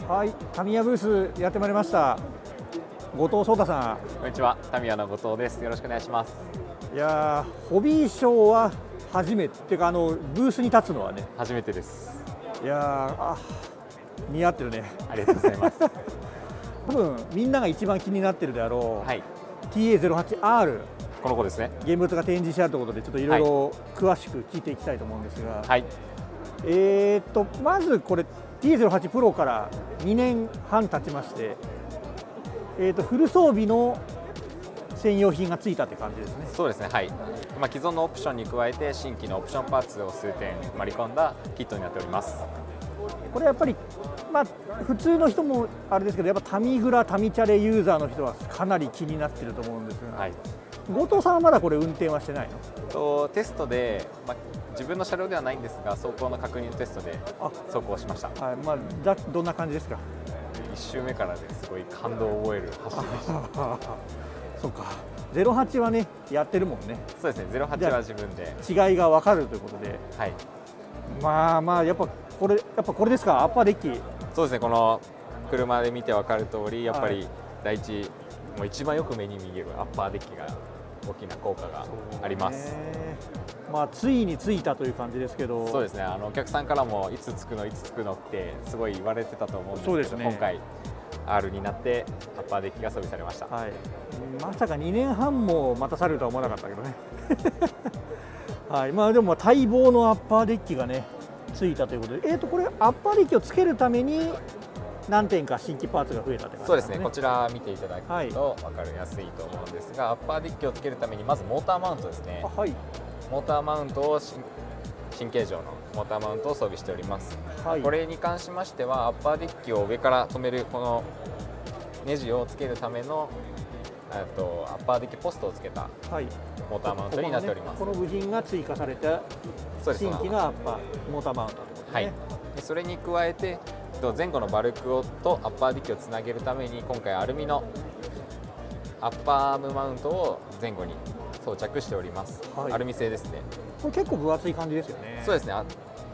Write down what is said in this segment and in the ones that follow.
はい、タミヤブースやってまいりました。後藤壮太さん。 こんにちは、タミヤの後藤です。よろしくお願いします。 いやー、ホビーショーは初めてっていうか、ブースに立つのはね。 初めてです。 いやー、似合ってるね。 ありがとうございます。 多分みんなが一番気になってるであろう、 はい、 TA08R。 この子ですね。 現物が展示してあるということで、ちょっといろいろ詳しく聞いていきたいと思うんですが。 はい。 まずこれ T08 プロから2年半経ちまして、フル装備の専用品がついたって感じですね。 そうですね。はい。既存のオプションに加えて新規のオプションパーツを数点盛り込んだキットになっております。 これやっぱり、普通の人もあれですけど、やっぱタミグラ、タミチャレユーザーの人はかなり気になってると思うんですが、はい、後藤さんはまだこれ運転はしてないの？ テストで、自分の車両ではないんですが、走行の確認のテストで走行しました。 はい、どんな感じですか ？1周目からですごい感動を覚える走りでした。 そうか、08はねやってるもんね。 そうですね、08は自分で違いが分かるということで、 はい、 やっぱこれですか、アッパーデッキ。 そうですね、この車で見て分かる通り、やっぱり第一、もう一番よく目に見えるアッパーデッキが大きな効果があります。 ついについたという感じですけど、 そうですね、お客さんからもいつつくのってすごい言われてたと思うんですけど、そうですね、今回 R になってアッパーデッキが装備されました。 はい、まさか2年半も待たされるとは思わなかったけどね。はい、でも待望のアッパーデッキがねついたということで、これアッパーデッキをつけるために何点か新規パーツが増えたって感じですね。 そうですね、こちら見ていただくと分かりやすいと思うんですが、アッパーデッキをつけるためにまずモーターマウントですね。はい、モーターマウントを新形状のモーターマウントを装備しております。はい、これに関しましてはアッパーデッキを上から止めるこのネジをつけるためのアッパーデッキポストをつけたモーターマウントになっております。 この部品が追加された新規のアッパーモーターマウントということですね。はい、 それに加えて前後のバルクとアッパーデッキをつなげるために今回アルミのアッパーアームマウントを前後に装着しております。はい、アルミ製ですね。 これ結構分厚い感じですよね。 そうですね。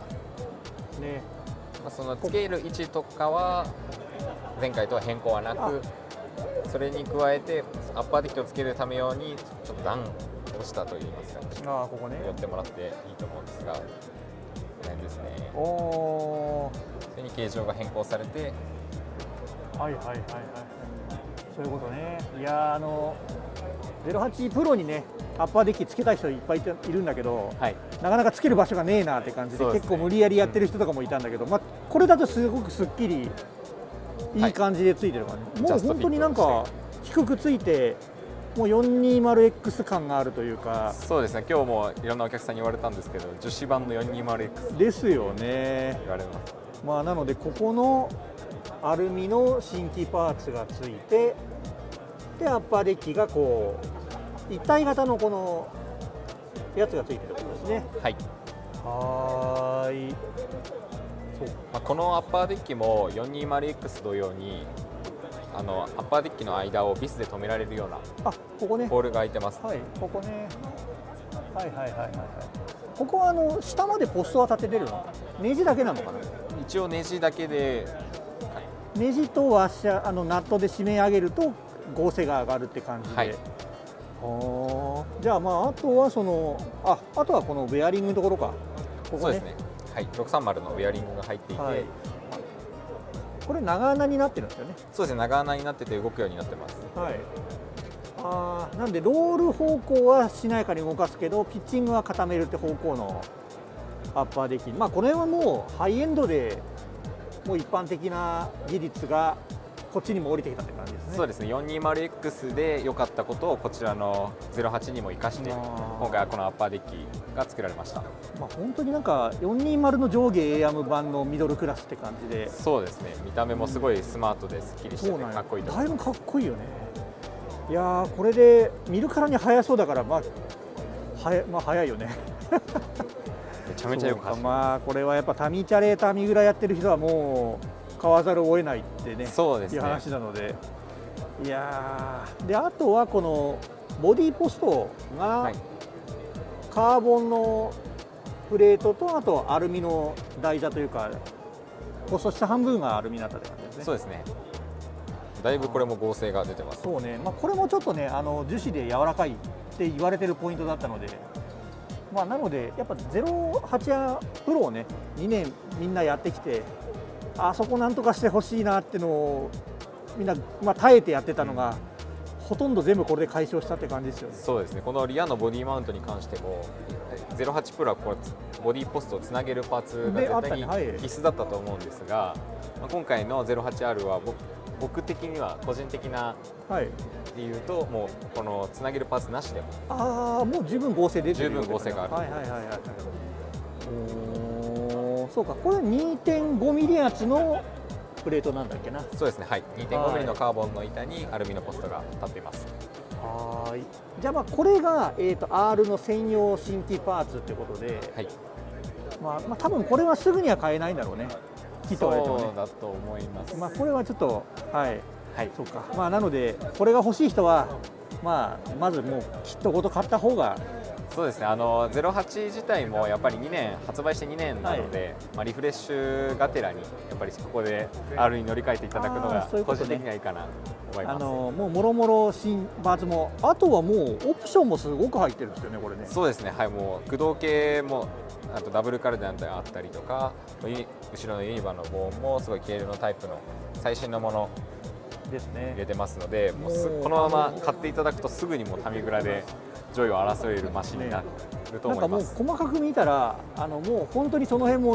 そのつける位置とかは前回とは変更はなく、それに加えてアッパーデッキをつけるため用にちょっと段をしたといいますか、ここね寄ってもらっていいと思うんですが、この辺ですね。それに形状が変更されて、 はい、そういうことね。いや08プロにねアッパーデッキつけた人いっぱいいるんだけど、はい、なかなかつける場所がねえなって感じで、結構無理やりやってる人とかもいたんだけど、これだとすごくすっきりいい感じでついてる感じ、もう本当になんか低くついて、もう 420X 感があるというか。 そうですね、今日もいろんなお客さんに言われたんですけど、樹脂版の 420X ですよね。 言われます。 なのでここのアルミの新規パーツがついて、でアッパーデッキがこう一体型のこのやつがついてるところですね。はい。 このアッパーデッキも 420X 同様にアッパーデッキの間をビスで止められるようなここねホールが開いてます。 はい、ここね。はい。ここは下までポストは立てれるの？ネジだけなのかな？ 一応ネジだけで。 ネジとワッシャーナットで締め上げると合成が上がるって感じで。はい、じゃああとはあとはこのベアリングのところか。ここね。 そうですね。はい、630のウェアリングが入っていて、はい、 これ長穴になってるんですよね。 そうですね、長穴になってて動くようになってます。 はい。なんでロール方向はしなやかに動かすけど、ピッチングは固めるって方向のアッパーデッキ。これはもうハイエンドでもう一般的な技術がこっちにも降りてきたって感じですね。 そうですね、420X で良かったことをこちらの08にも生かして、今回はこのアッパーデッキが作られました。 本当になんか420の上下 エアム版のミドルクラスって感じで。 そうですね、見た目もすごいスマートですっきりしててかっこいいと思います。 だいぶかっこいいよね。いやこれで見るからに速そうだから、速いよね。 めちゃめちゃよく走る。 これはやっぱタミチャレタミグラやってる人はもう買わざるを得ないってね、 そうですね、 いう話なので。いやであとはこのボディポストがカーボンのプレートと、あとアルミの台座というか、ポスト下半分がアルミになったって感じ。 ですね。 そうですね。だいぶこれも合成が出てます。 そうね、これもちょっとね樹脂で柔らかいって言われてるポイントだったので、なのでやっぱ08プロをね2年みんなやってきて、あそこなんとかしてほしいなっていうのをみんな、耐えてやってたのが、ほとんど全部これで解消したって感じですよね。 そうですね。このリアのボディマウントに関しても08プロはこうボディポストをつなげるパーツが絶対に必須だったと思うんですが、今回の 08R は僕的には個人的な理由と、もうこのつなげるパーツなしでももう十分合成出てる。 十分合成がある。 そうか、これ 2.5 ミリ厚のプレートなんだっけな。 そうですね、はい、2.5 ミリのカーボンの板にアルミのポストが立っています。 じゃあこれが、R の専用新規パーツということで、多分これはすぐには買えないんだろうね。 そうだと思います。 これはちょっとそうか。なのでこれが欲しい人はまずもうキットごと買った方が。 そうですね。08自体もやっぱり発売して2年なので、リフレッシュがてらにやっぱりここで R に乗り換えていただくのが個人的にはいいかなと思います。 もうもろもろ新パーツも、あとはもうオプションもすごく入ってるんですよね、これね。 そうですね、はい、もう駆動系もあとダブルカルダンであったりとか、後ろのユニバのボーンもすごい軽量のタイプの最新のものですね、 入れてますので、もうこのまま買っていただくとすぐにもうタミグラで上位を争えるマシンになると思います。 もう細かく見たらもう本当にその辺も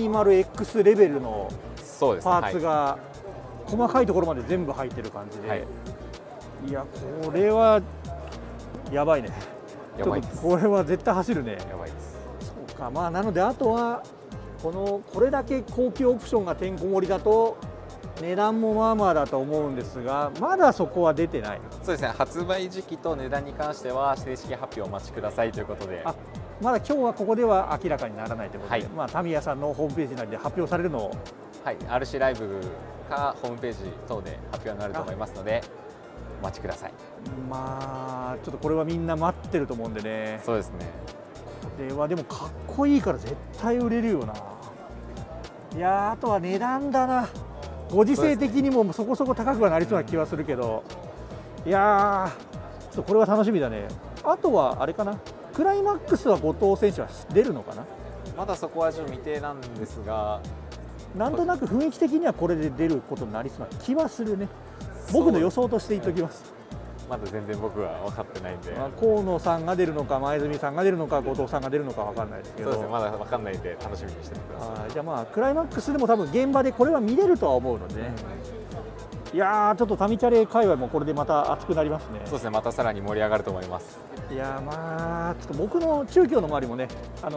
420X レベルのパーツが細かいところまで全部入ってる感じで、いやこれはやばいね。 やばいです。 これは絶対走るね。 やばいです。 そうか、なのであとはこれだけ高級オプションがてんこ盛りだと値段もまあだと思うんですが、まだそこは出てない。 そうですね、発売時期と値段に関しては正式発表をお待ちくださいということで、 まだ今日はここでは明らかにならないということで、タミヤさんのホームページ内で発表されるのを、 RC ライブかホームページ等で発表になると思いますのでお待ちください。 ちょっとこれはみんな待ってると思うんでね。 そうですね。 これはでもかっこいいから絶対売れるよな。いやあとは値段だな。ご時世的にもそこそこ高くはなりそうな気はするけど、いやー、ちょっとこれは楽しみだね。あとはあれかな、クライマックスは後藤選手は出るのかな。 まだそこはちょっと未定なんですが、 なんとなく雰囲気的にはこれで出ることになりそうな気はするね。僕の予想として言っておきます。 まだ全然僕は分かってないんで、 河野さんが出るのか前住さんが出るのか後藤さんが出るのか分かんないですけど、 そうですね、まだ分かんないんで楽しみにしててください。 じゃあクライマックスでも多分現場でこれは見れるとは思うのでね、いやーちょっとタミチャレ界隈もこれでまた熱くなりますね。 そうですね、またさらに盛り上がると思います。 いやちょっと僕の中京の周りもね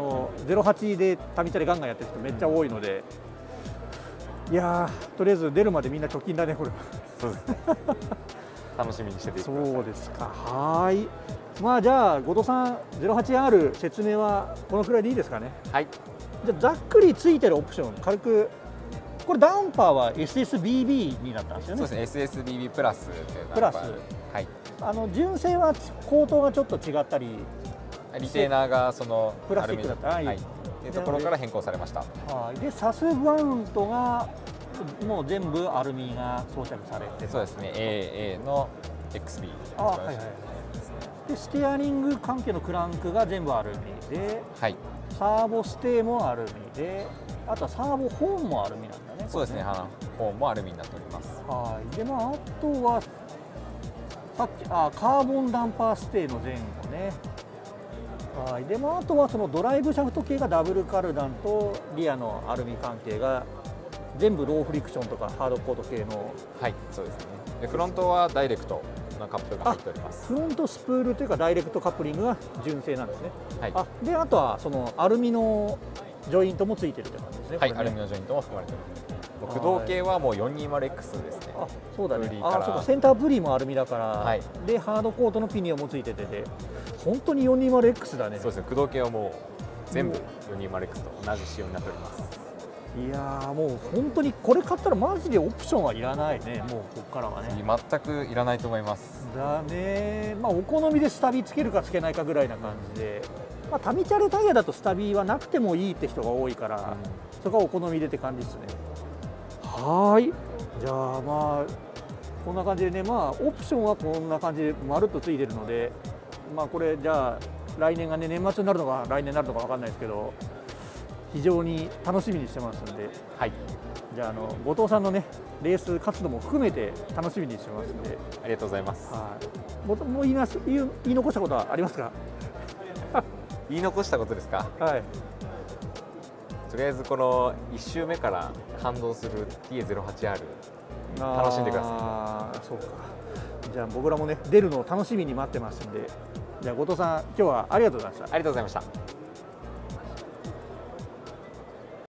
08でタミチャレガンガンやってる人めっちゃ多いので、いやとりあえず出るまでみんな貯金だねこれ。 そうですね楽しみにしててください。 そうですか。はい。じゃあ後藤さん 08R 説明はこのくらいでいいですかね。 はい。 じゃあざっくりついてるオプション軽く、これダンパーは SSBB になったんですよね。 そうですね、 SSBB プラスプラス。はい。純正は高騰がちょっと違ったり、 リテーナーがそのプラスチックだった。 はい。いうところから変更されました。 はい。でサスマウントがもう全部アルミが装着されて、 そうですね、AA の XB。 でステアリング関係のクランクが全部アルミで、サーボステーもアルミで、あとはサーボホーンもアルミなんだね。 そうですね、ホーンもアルミになっております。 はい。であとはさっきカーボンダンパーステーの前後ね。はい。であとはそのドライブシャフト系がダブルカルダンとリアのアルミ関係が全部ローフリクションとかハードコート系の。 はい、そうですね。でフロントはダイレクトなカップが入っております。 フロントスプールというかダイレクトカップリングが純正なんですね。 はい。 であとはそのアルミのジョイントもついてるという感じですね。 はい、アルミのジョイントも含まれております。駆動系はもう 420X ですね。 そうだね。そうか、センタープリーもアルミだから、でハードコートのピニオンもついてて本当に 420X だね。 そうですね。駆動系はもう全部 420X と同じ仕様になっております。 いやもう本当にこれ買ったらマジでオプションはいらないね。もうここからはね全くいらないと思いますだね。お好みでスタビつけるかつけないかぐらいな感じで、タミチャレタイヤだとスタビはなくてもいいって人が多いから、そこはお好みでって感じですね。はい。 じゃあまあこんな感じでね、まあオプションはこんな感じでまるっとついてるので、まあこれじゃあ来年がね、年末になるのか来年になるのか分かんないですけど、非常に楽しみにしてますんで、はい、じゃあ後藤さんのねレース活動も含めて楽しみにしてますんで。 ありがとうございます。 はい、もう言い残したことはありますか？ 言い残したことですか？ はい。 とりあえずこの1周目から感動する TA08R 楽しんでください。 ああ、そうか。じゃあ僕らもね出るのを楽しみに待ってますんで、じゃあ後藤さん今日はありがとうございました。 ありがとうございました。